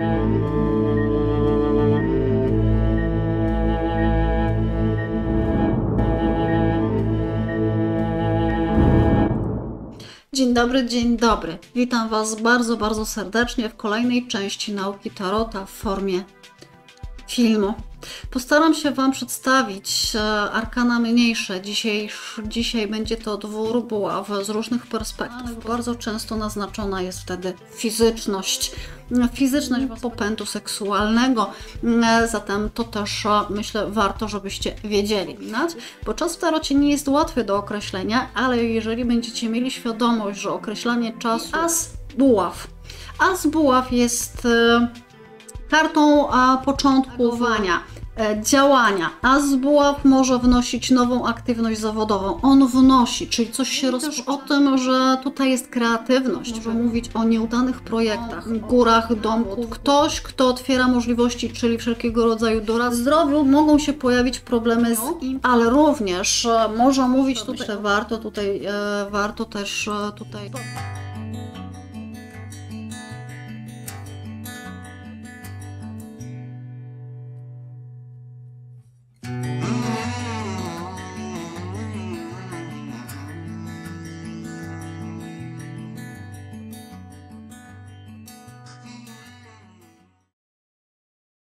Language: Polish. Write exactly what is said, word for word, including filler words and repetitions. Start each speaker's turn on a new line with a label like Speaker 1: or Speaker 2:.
Speaker 1: Dzień dobry, dzień dobry. Witam Was bardzo, bardzo serdecznie w kolejnej części nauki Tarota w formie filmu. Postaram się Wam przedstawić arkana mniejsze. Dzisiaj, dzisiaj będzie to dwór buław z różnych perspektyw. Bardzo często naznaczona jest wtedy fizyczność. Fizyczność popędu seksualnego. Zatem to też, myślę, warto, żebyście wiedzieli. Bo czas w tarocie nie jest łatwy do określenia, ale jeżeli będziecie mieli świadomość, że określanie czasu as buław. As buław jest kartą początkowania, działania. As buław może wnosić nową aktywność zawodową. On wnosi, czyli coś się rozpoczyna. O tym, że tutaj jest kreatywność. Może mówić o nieudanych projektach, górach, domku. Ktoś, kto otwiera możliwości, czyli wszelkiego rodzaju doradztwa. W zdrowiu mogą się pojawić problemy z im, ale również może mówić tutaj, warto tutaj, warto też tutaj